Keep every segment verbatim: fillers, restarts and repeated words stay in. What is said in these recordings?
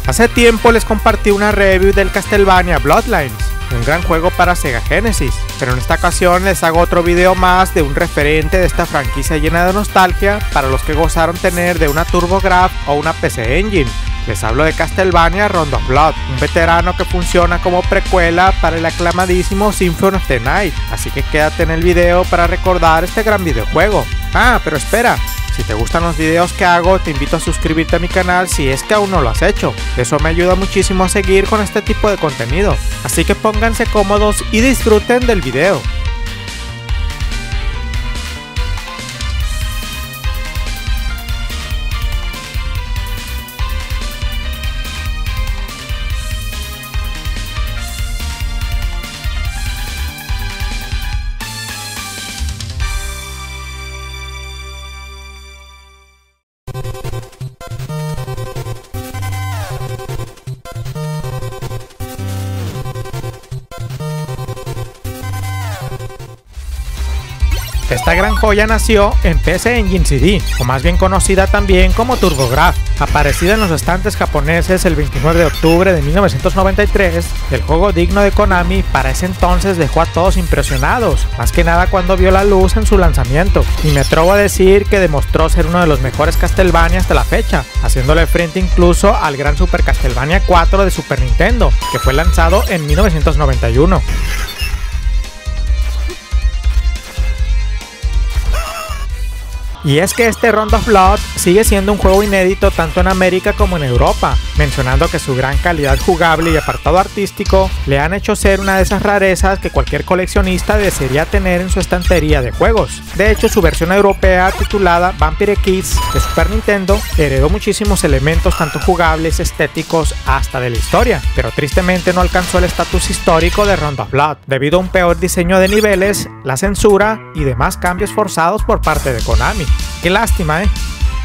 Hace tiempo les compartí una review del Castlevania Bloodlines, un gran juego para Sega Genesis, pero en esta ocasión les hago otro video más de un referente de esta franquicia llena de nostalgia para los que gozaron tener de una TurboGrafx o una P C Engine. Les hablo de Castlevania Round of Blood, un veterano que funciona como precuela para el aclamadísimo Symphony of the Night, así que quédate en el video para recordar este gran videojuego. Ah, pero espera, si te gustan los videos que hago, te invito a suscribirte a mi canal si es que aún no lo has hecho. Eso me ayuda muchísimo a seguir con este tipo de contenido. Así que pónganse cómodos y disfruten del video. Esta gran joya nació en P C Engine C D, o más bien conocida también como TurboGrafx. Aparecida en los estantes japoneses el veintinueve de octubre de mil novecientos noventa y tres, el juego digno de Konami para ese entonces dejó a todos impresionados, más que nada cuando vio la luz en su lanzamiento, y me atrevo a decir que demostró ser uno de los mejores Castlevania hasta la fecha, haciéndole frente incluso al gran Super Castlevania cuatro de Super Nintendo, que fue lanzado en mil novecientos noventa y uno. Y es que este Round of Blood sigue siendo un juego inédito tanto en América como en Europa, mencionando que su gran calidad jugable y apartado artístico le han hecho ser una de esas rarezas que cualquier coleccionista desearía tener en su estantería de juegos. De hecho, su versión europea titulada Vampire Kids de Super Nintendo heredó muchísimos elementos tanto jugables, estéticos, hasta de la historia, pero tristemente no alcanzó el estatus histórico de Round of Blood, debido a un peor diseño de niveles, la censura y demás cambios forzados por parte de Konami. Qué lástima, ¿eh?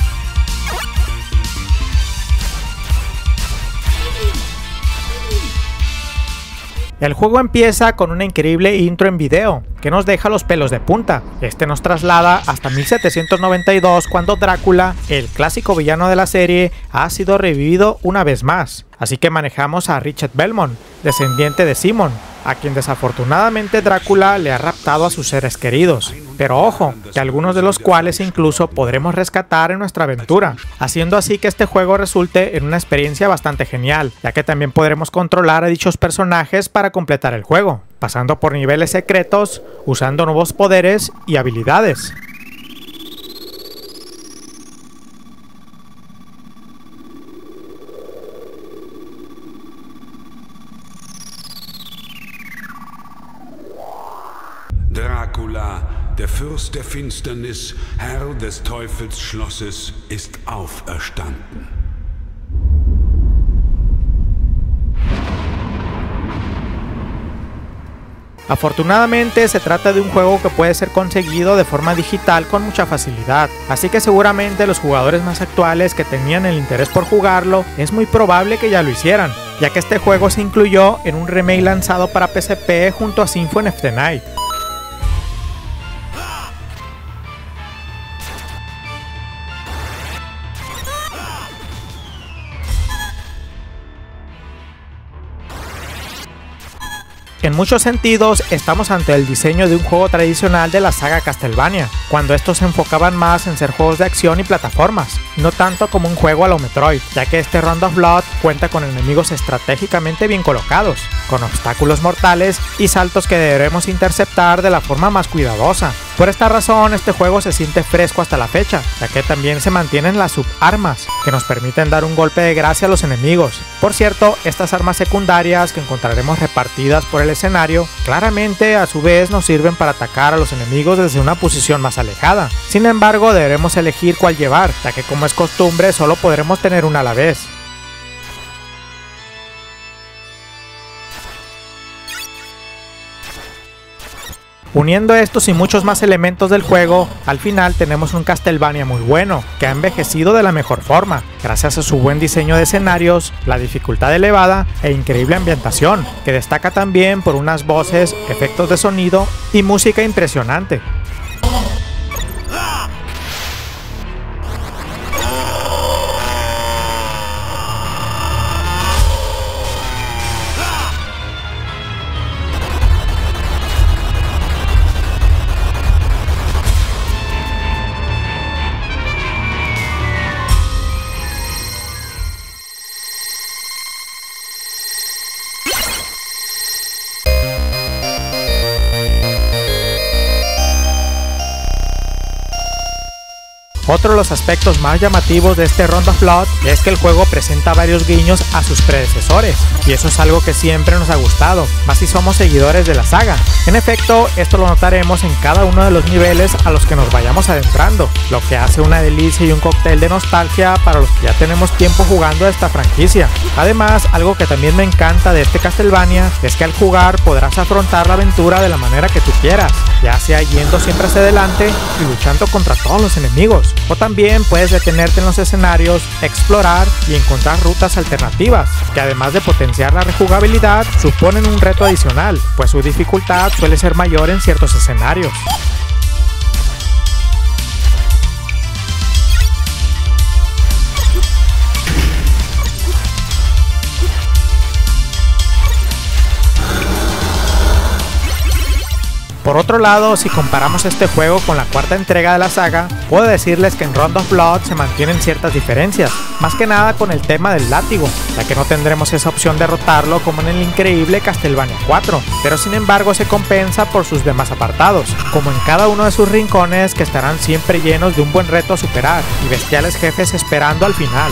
El juego empieza con una increíble intro en video, que nos deja los pelos de punta. Este nos traslada hasta mil setecientos noventa y dos, cuando Drácula, el clásico villano de la serie, ha sido revivido una vez más. Así que manejamos a Richard Belmont, descendiente de Simon, a quien desafortunadamente Drácula le ha raptado a sus seres queridos. Pero ojo, que algunos de los cuales incluso podremos rescatar en nuestra aventura, haciendo así que este juego resulte en una experiencia bastante genial, ya que también podremos controlar a dichos personajes para completar el juego, pasando por niveles secretos, usando nuevos poderes y habilidades. Dracula, der Fürst der Finsternis, Herr des Teufelsschlosses, ist auferstanden. Afortunadamente se trata de un juego que puede ser conseguido de forma digital con mucha facilidad, así que seguramente los jugadores más actuales que tenían el interés por jugarlo es muy probable que ya lo hicieran, ya que este juego se incluyó en un remake lanzado para P S P junto a Symphony of the Night. En muchos sentidos, estamos ante el diseño de un juego tradicional de la saga Castlevania, cuando estos se enfocaban más en ser juegos de acción y plataformas, no tanto como un juego a lo Metroid, ya que este Round of Blood cuenta con enemigos estratégicamente bien colocados, con obstáculos mortales y saltos que deberemos interceptar de la forma más cuidadosa. Por esta razón, este juego se siente fresco hasta la fecha, ya que también se mantienen las subarmas, que nos permiten dar un golpe de gracia a los enemigos. Por cierto, estas armas secundarias que encontraremos repartidas por el escenario, claramente a su vez nos sirven para atacar a los enemigos desde una posición más alejada. Sin embargo, deberemos elegir cuál llevar, ya que como es costumbre, solo podremos tener una a la vez. Uniendo estos y muchos más elementos del juego, al final tenemos un Castlevania muy bueno, que ha envejecido de la mejor forma, gracias a su buen diseño de escenarios, la dificultad elevada e increíble ambientación, que destaca también por unas voces, efectos de sonido y música impresionante. Otro de los aspectos más llamativos de este Round of Blood es que el juego presenta varios guiños a sus predecesores, y eso es algo que siempre nos ha gustado, más si somos seguidores de la saga. En efecto, esto lo notaremos en cada uno de los niveles a los que nos vayamos adentrando, lo que hace una delicia y un cóctel de nostalgia para los que ya tenemos tiempo jugando esta franquicia. Además, algo que también me encanta de este Castlevania es que al jugar podrás afrontar la aventura de la manera que tú quieras, ya sea yendo siempre hacia adelante y luchando contra todos los enemigos, o también puedes detenerte en los escenarios, explorar y encontrar rutas alternativas, que además de potenciar la rejugabilidad, suponen un reto adicional, pues su dificultad suele ser mayor en ciertos escenarios. Por otro lado, si comparamos este juego con la cuarta entrega de la saga, puedo decirles que en Round of Blood se mantienen ciertas diferencias, más que nada con el tema del látigo, ya que no tendremos esa opción de rotarlo como en el increíble Castlevania cuatro, pero sin embargo se compensa por sus demás apartados, como en cada uno de sus rincones que estarán siempre llenos de un buen reto a superar y bestiales jefes esperando al final.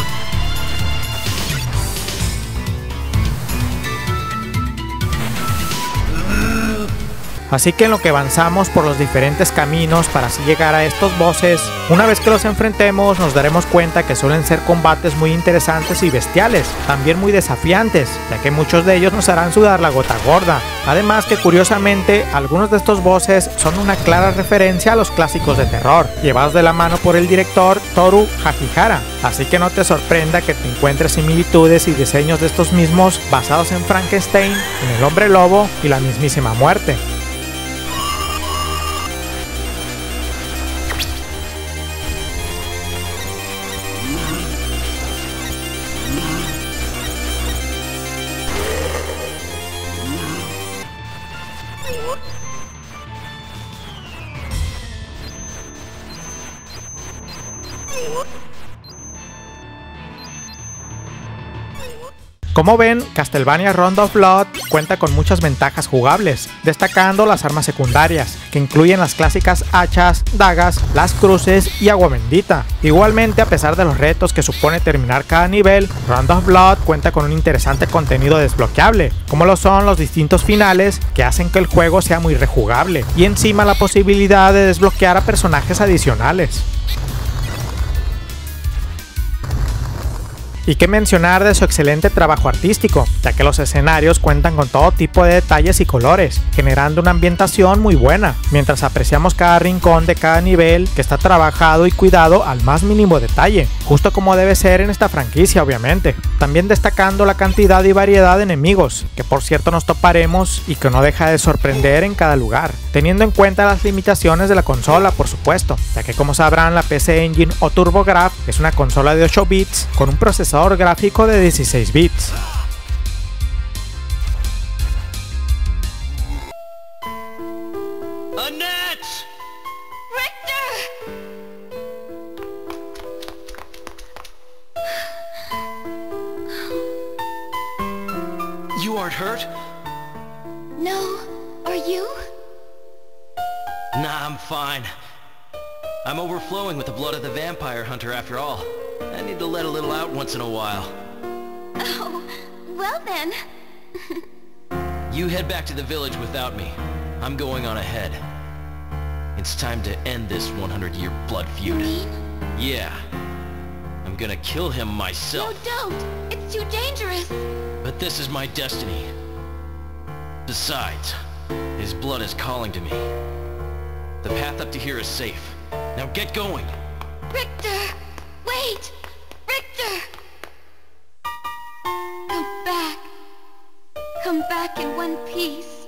Así que en lo que avanzamos por los diferentes caminos para así llegar a estos bosses, una vez que los enfrentemos nos daremos cuenta que suelen ser combates muy interesantes y bestiales, también muy desafiantes, ya que muchos de ellos nos harán sudar la gota gorda. Además que curiosamente, algunos de estos bosses son una clara referencia a los clásicos de terror, llevados de la mano por el director Toru Hachihara, así que no te sorprenda que te encuentres similitudes y diseños de estos mismos basados en Frankenstein, en el Hombre Lobo y la mismísima muerte. Como ven, Castlevania Round of Blood cuenta con muchas ventajas jugables, destacando las armas secundarias, que incluyen las clásicas hachas, dagas, las cruces y agua bendita. Igualmente, a pesar de los retos que supone terminar cada nivel, Round of Blood cuenta con un interesante contenido desbloqueable, como lo son los distintos finales que hacen que el juego sea muy rejugable, y encima la posibilidad de desbloquear a personajes adicionales. Y qué mencionar de su excelente trabajo artístico, ya que los escenarios cuentan con todo tipo de detalles y colores, generando una ambientación muy buena, mientras apreciamos cada rincón de cada nivel que está trabajado y cuidado al más mínimo detalle, justo como debe ser en esta franquicia obviamente. También destacando la cantidad y variedad de enemigos, que por cierto nos toparemos y que no deja de sorprender en cada lugar, teniendo en cuenta las limitaciones de la consola por supuesto, ya que como sabrán la P C Engine o TurboGrafx es una consola de ocho bits con un procesador gráfico de dieciséis bits. Annette! Richter! You aren't hurt? No, are you? Nah, I'm fine. I'm overflowing with the blood of the vampire hunter after all. I need to let a little out once in a while. Oh, well then. You head back to the village without me. I'm going on ahead. It's time to end this hundred year blood feud. You mean? Yeah. I'm gonna kill him No, myself. don't. It's too dangerous. But this is my destiny. Besides, his blood is calling to me. The path up to here is safe. Now get going! Richter! Wait! Richter! Come back. Come back in one piece.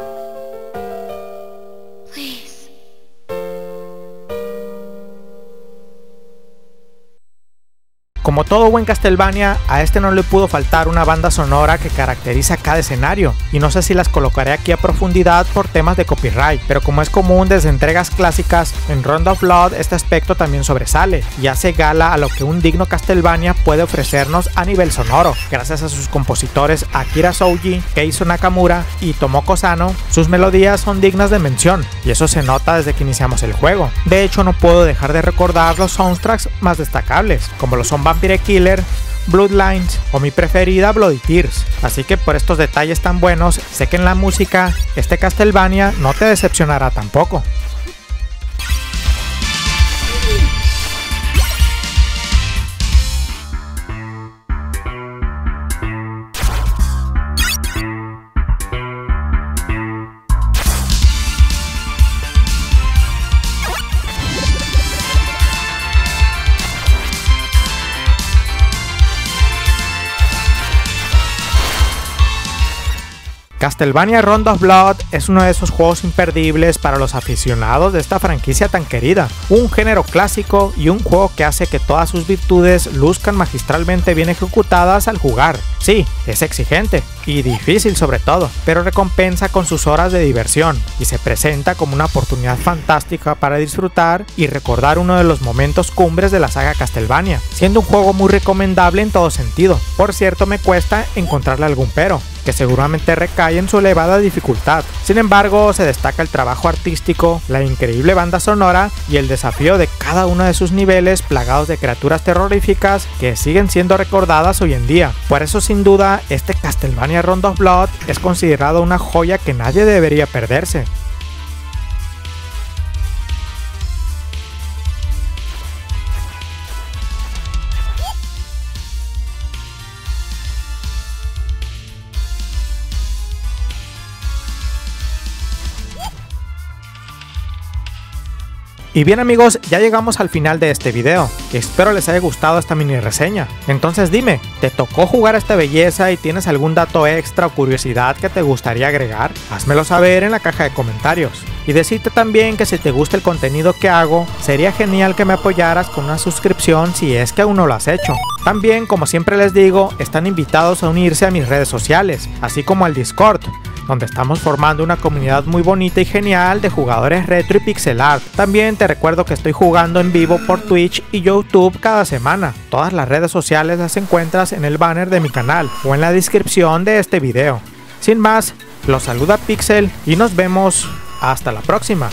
Please. Como Como todo buen Castlevania, a este no le pudo faltar una banda sonora que caracteriza cada escenario, y no sé si las colocaré aquí a profundidad por temas de copyright, pero como es común desde entregas clásicas, en Round of Blood este aspecto también sobresale, y hace gala a lo que un digno Castlevania puede ofrecernos a nivel sonoro. Gracias a sus compositores Akira Shoji, Keizo Nakamura y Tomoko Sano, sus melodías son dignas de mención, y eso se nota desde que iniciamos el juego. De hecho, no puedo dejar de recordar los soundtracks más destacables, como lo son Vampire Killer, Bloodlines o mi preferida Bloody Tears. Así que por estos detalles tan buenos, sé que en la música este Castlevania no te decepcionará tampoco. Castlevania Round of Blood es uno de esos juegos imperdibles para los aficionados de esta franquicia tan querida, un género clásico y un juego que hace que todas sus virtudes luzcan magistralmente bien ejecutadas al jugar. Sí, es exigente y difícil sobre todo, pero recompensa con sus horas de diversión y se presenta como una oportunidad fantástica para disfrutar y recordar uno de los momentos cumbres de la saga Castlevania, siendo un juego muy recomendable en todo sentido. Por cierto, me cuesta encontrarle algún pero, que seguramente recae en su elevada dificultad. Sin embargo, se destaca el trabajo artístico, la increíble banda sonora y el desafío de cada uno de sus niveles plagados de criaturas terroríficas que siguen siendo recordadas hoy en día. Por eso, sin duda, este Castlevania Round of Blood es considerado una joya que nadie debería perderse. Y bien amigos, ya llegamos al final de este video, espero les haya gustado esta mini reseña. Entonces dime, ¿te tocó jugar a esta belleza y tienes algún dato extra o curiosidad que te gustaría agregar? Házmelo saber en la caja de comentarios. Y decirte también que si te gusta el contenido que hago, sería genial que me apoyaras con una suscripción si es que aún no lo has hecho. También, como siempre les digo, están invitados a unirse a mis redes sociales, así como al Discord, donde estamos formando una comunidad muy bonita y genial de jugadores retro y pixel art. También te recuerdo que estoy jugando en vivo por Twitch y YouTube cada semana. Todas las redes sociales las encuentras en el banner de mi canal o en la descripción de este video. Sin más, los saluda Pixel y nos vemos hasta la próxima.